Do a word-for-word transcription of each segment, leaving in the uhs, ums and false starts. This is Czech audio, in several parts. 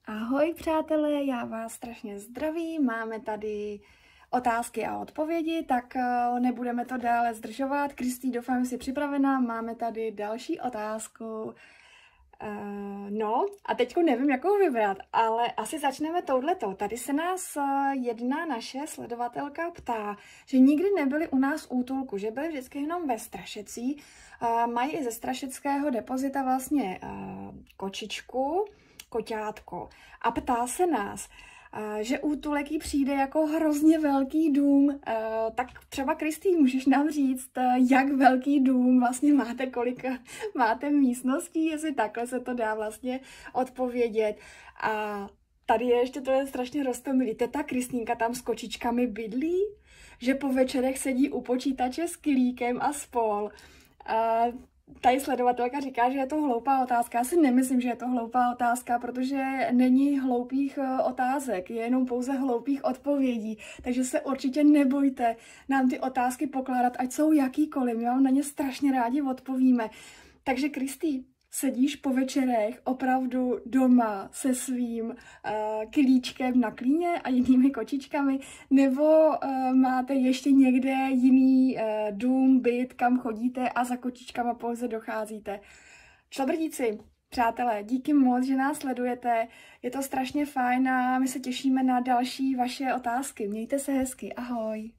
Ahoj přátelé, já vás strašně zdravím, máme tady otázky a odpovědi, tak nebudeme to dále zdržovat. Kristý, doufám, že jsi připravená, máme tady další otázku. Uh, no a teďko nevím, jakou vybrat, ale asi začneme touhletou. Tady se nás jedna naše sledovatelka ptá, že nikdy nebyli u nás v útulku, že byli vždycky jenom ve Strašecí, uh, mají i ze strašeckého depozita vlastně uh, kočičku, koťátko. A ptá se nás, že útulek jí přijde jako hrozně velký dům. Tak třeba, Kristý, můžeš nám říct, jak velký dům vlastně máte, kolik máte místností, jestli takhle se to dá vlastně odpovědět. A tady je ještě to je strašně roztomilý. Teta Kristýnka tam s kočičkami bydlí, že po večerech sedí u počítače s Kilíkem a spol. A tady sledovatelka říká, že je to hloupá otázka. Já si nemyslím, že je to hloupá otázka, protože není hloupých otázek, je jenom pouze hloupých odpovědí. Takže se určitě nebojte nám ty otázky pokládat, ať jsou jakýkoliv. My vám na ně strašně rádi odpovíme. Takže Kristý, sedíš po večerech opravdu doma se svým uh, Kilíčkem na klíně a jinými kočičkami, nebo uh, máte ještě někde jiný uh, dům, byt, kam chodíte a za kočičkama pouze docházíte. Člabrdíci, přátelé, díky moc, že nás sledujete, je to strašně fajn a my se těšíme na další vaše otázky. Mějte se hezky, ahoj.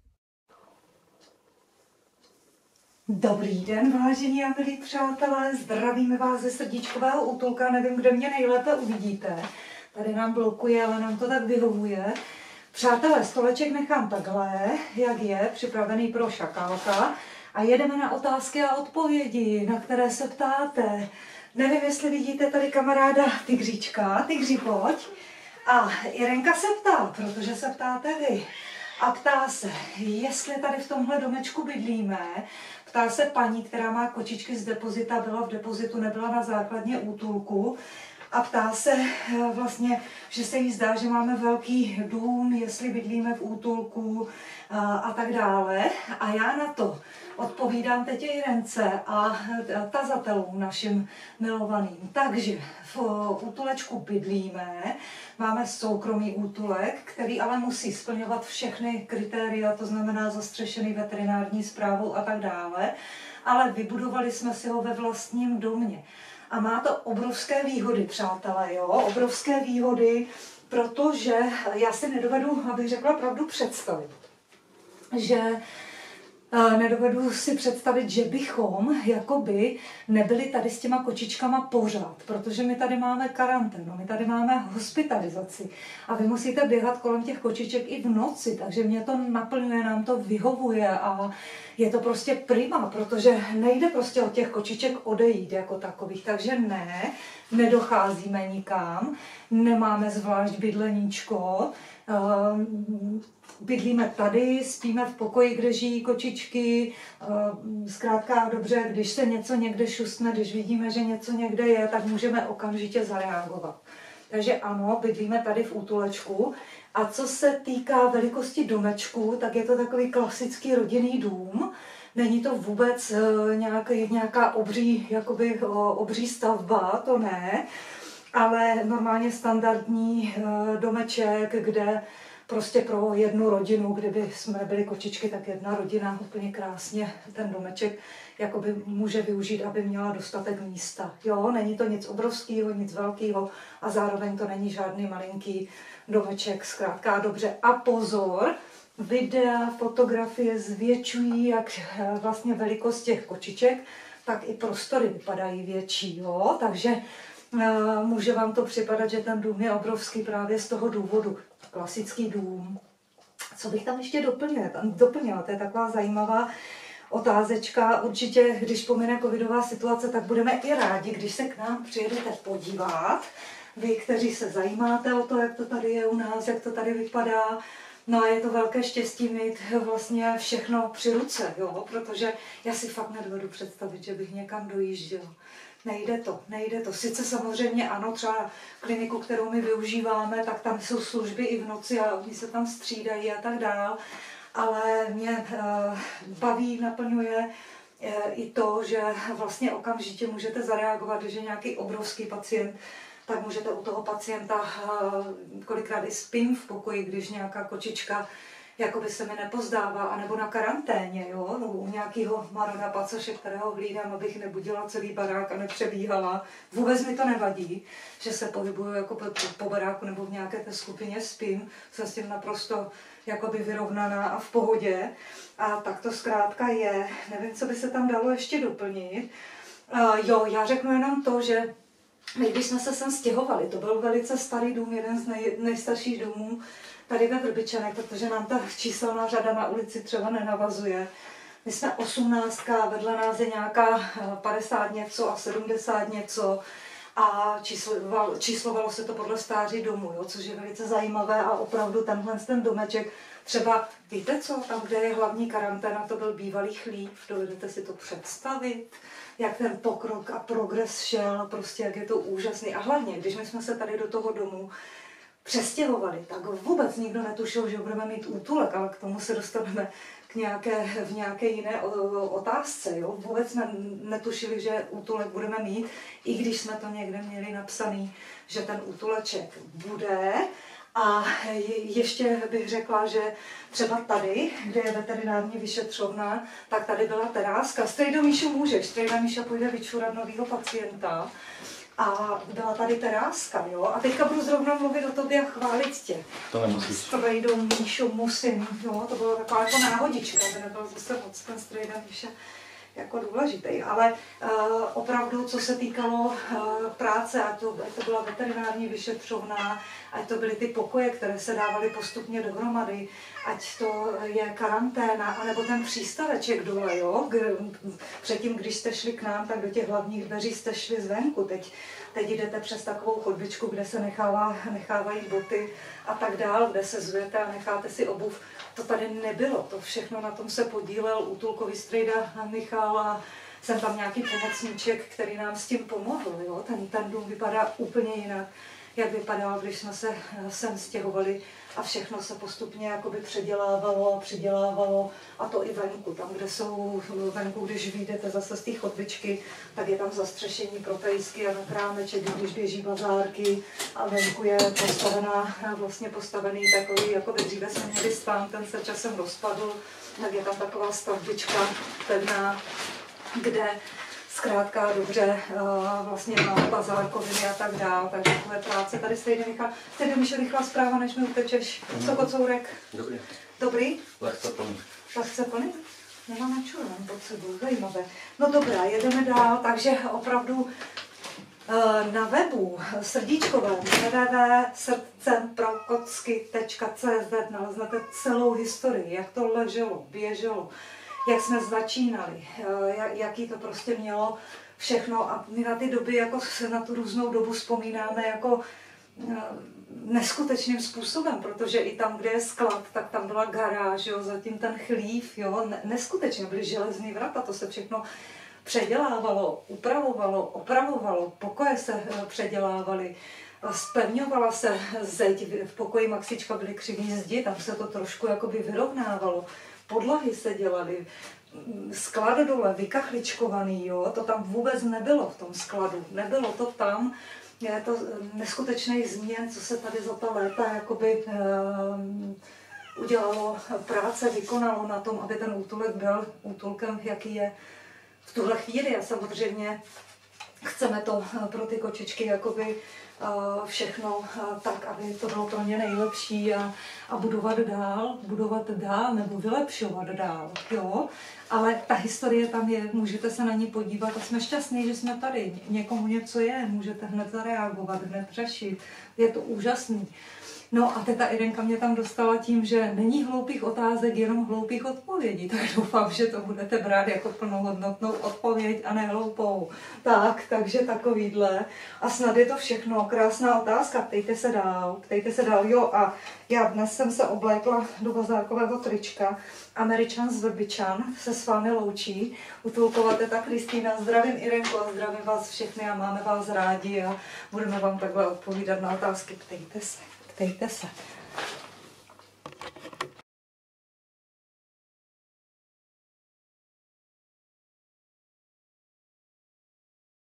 Dobrý den, vážení a milí přátelé, zdravíme vás ze srdíčkového útulka, nevím, kde mě nejlépe uvidíte. Tady nám blokuje, ale nám to tak vyhovuje. Přátelé, stoleček nechám takhle, jak je, připravený pro šakálka. A jedeme na otázky a odpovědi, na které se ptáte. Nevím, jestli vidíte tady kamaráda Tygříčka, Tygři, pojď. A Irenka se ptá, protože se ptáte vy. A ptá se, jestli tady v tomhle domečku bydlíme. Ptá se paní, která má kočičky z depozita, byla v depozitu, nebyla na základně útulku. A ptá se vlastně, že se jí zdá, že máme velký dům, jestli bydlíme v útulku a, a tak dále. A já na to odpovídám teď Irence a tazatelům našim milovaným. Takže v útulečku bydlíme, máme soukromý útulek, který ale musí splňovat všechny kritéria, to znamená zastřešený veterinární správou a tak dále, ale vybudovali jsme si ho ve vlastním domě. A má to obrovské výhody, přátelé, jo, obrovské výhody, protože já si nedovedu, abych řekla pravdu, představit, že nedovedu si představit, že bychom jakoby nebyli tady s těma kočičkama pořád, protože my tady máme karanténu, my tady máme hospitalizaci a vy musíte běhat kolem těch kočiček i v noci, takže mě to naplňuje, nám to vyhovuje a je to prostě prima, protože nejde prostě od těch kočiček odejít jako takových, takže ne, nedocházíme nikam, nemáme zvlášť bydleníčko, bydlíme tady, spíme v pokoji, kde žijí kočičky, zkrátka dobře, když se něco někde šustne, když vidíme, že něco někde je, tak můžeme okamžitě zareagovat. Takže ano, bydlíme tady v útulečku. A co se týká velikosti domečku, tak je to takový klasický rodinný dům. Není to vůbec nějaký, nějaká obří, jakoby, obří stavba, to ne, ale normálně standardní domeček, kde prostě pro jednu rodinu, kdyby jsme byli kočičky, tak jedna rodina úplně krásně ten domeček jakoby může využít, aby měla dostatek místa. Jo, není to nic obrovského, nic velkého a zároveň to není žádný malinký domeček, zkrátka dobře. A pozor, videa, fotografie zvětšují jak vlastně velikost těch kočiček, tak i prostory vypadají větší, jo, takže uh, může vám to připadat, že ten dům je obrovský právě z toho důvodu. Klasický dům. Co bych tam ještě doplnila? doplnila? To je taková zajímavá otázečka. Určitě, když pomine covidová situace, tak budeme i rádi, když se k nám přijedete podívat. Vy, kteří se zajímáte o to, jak to tady je u nás, jak to tady vypadá. No a je to velké štěstí mít vlastně všechno při ruce, jo? Protože já si fakt nedovedu představit, že bych někam dojížděl. Nejde to, nejde to. Sice samozřejmě ano, třeba kliniku, kterou my využíváme, tak tam jsou služby i v noci a oni se tam střídají a tak dál, ale mě uh, baví, naplňuje uh, i to, že vlastně okamžitě můžete zareagovat, že nějaký obrovský pacient tak můžete u toho pacienta, kolikrát i spím v pokoji, když nějaká kočička jakoby se mi nepozdává, anebo na karanténě, jo, no, u nějakého Maroda Pacoše, kterého hlídám, abych nebudila celý barák a nepřebíhala. Vůbec mi to nevadí, že se pohybuju jako po, po baráku nebo v nějaké té skupině spím, jsem s tím naprosto jakoby vyrovnaná a v pohodě. A tak to zkrátka je. Nevím, co by se tam dalo ještě doplnit. Uh, jo, já řeknu jenom to, že my, když jsme se sem stěhovali, to byl velice starý dům, jeden z nej, nejstarších domů tady ve Vrbičanech, protože nám ta číselná řada na ulici třeba nenavazuje. My jsme osmnáctka, vedle nás je nějaká padesát něco a sedmdesát něco a číslovalo, číslovalo se to podle stáří domu, jo, což je velice zajímavé a opravdu tenhle ten domeček, třeba víte co, tam, kde je hlavní karanténa, to byl bývalý chlív, dovedete si to představit, jak ten pokrok a progres šel, prostě jak je to úžasný. A hlavně, když my jsme se tady do toho domu přestěhovali, tak vůbec nikdo netušil, že budeme mít útulek, ale k tomu se dostaneme k nějaké, v nějaké jiné otázce. Jo? Vůbec jsme netušili, že útulek budeme mít, i když jsme to někde měli napsaný, že ten útuleček bude. A ještě bych řekla, že třeba tady, kde je veterinární vyšetřovna, tak tady byla teráska. Strejdo Míšo můžeš, Strejda Míša půjde vyčurat novýho pacienta. A byla tady teráska, jo. A teďka budu zrovna mluvit o tobě a chválit tě. To nemusíš. Strejdo Míšo musím, jo. To bylo taková jako náhodička, to nebyl zase moc ten Strejda Míša jako důležitý, ale uh, opravdu, co se týkalo uh, práce, ať to, ať to byla veterinární vyšetřovna, ať to byly ty pokoje, které se dávaly postupně dohromady, ať to je karanténa, anebo ten přístaveček dole, jo. Předtím, když jste šli k nám, tak do těch hlavních dveří jste šli zvenku. Teď, teď jdete přes takovou chodbičku, kde se nechává, nechávají boty a tak dál, kde se zvujete a necháte si obuv. To tady nebylo, to všechno na tom se podílel útulkový strejda Michal a jsem tam nějaký pomocníček, který nám s tím pomohl. Jo? Ten, ten dům vypadá úplně jinak, jak vypadal, když jsme se sem stěhovali a všechno se postupně jakoby předělávalo a přidělávalo a to i venku. Tam, kde jsou venku, když vyjdete zase z té chodbičky, tak je tam zastřešení pro pejsky a na krámeček, když běží bazárky a venku je postavená, vlastně postavený takový, jako by dříve jsme měli stán, ten se časem rozpadl, tak je tam taková stavbička pevná, kde zkrátka dobře vlastně máme bazálkoviny a tak dál, takže takové práce tady stejně Michal. Teď mi rychlá zpráva, než mi utečeš. Mm. Co kocourek? Dobrý. Dobrý? Lehce plný. Lehce plný? Nemáme čurán pod sebou, zajímavé. No dobrá, jedeme dál, takže opravdu na webu srdíčkovém w w w tečka srdcem pro kocky tečka c z naleznete celou historii, jak to leželo, běželo, jak jsme začínali, jaký to prostě mělo všechno a my na ty doby, jako se na tu různou dobu vzpomínáme jako neskutečným způsobem, protože i tam, kde je sklad, tak tam byla garáž, jo, zatím ten chlív, jo, neskutečně byly železný vrata, to se všechno předělávalo, upravovalo, opravovalo, pokoje se předělávaly, spevňovala se zeď, v pokoji Maxička byly křivý zdi, tam se to trošku jakoby vyrovnávalo, podlahy se dělaly, sklad dole, vykachličkovaný, jo, to tam vůbec nebylo v tom skladu, nebylo to tam, je to neskutečných změn, co se tady za ta léta jakoby um, udělalo práce, vykonalo na tom, aby ten útulek byl útulkem, jaký je v tuhle chvíli. A samozřejmě chceme to pro ty kočičky jakoby všechno tak, aby to bylo pro ně nejlepší a, a budovat dál, budovat dál nebo vylepšovat dál, jo. Ale ta historie tam je, můžete se na ní podívat a jsme šťastní, že jsme tady. Někomu něco je, můžete hned zareagovat, hned řešit, je to úžasný. No a teta Irenka mě tam dostala tím, že není hloupých otázek, jenom hloupých odpovědí. Tak doufám, že to budete brát jako plnohodnotnou odpověď a ne hloupou. Tak, takže takovýhle. A snad je to všechno. Krásná otázka, ptejte se dál, ptejte se dál. Jo a já dnes jsem se oblékla do bazárkového trička. Američan z Vrbičan se s vámi loučí. Utulkova teta Kristýna, zdravím Irenko a zdravím vás všechny a máme vás rádi a budeme vám takhle odpovídat na otázky. Ptejte se. Ptejte se.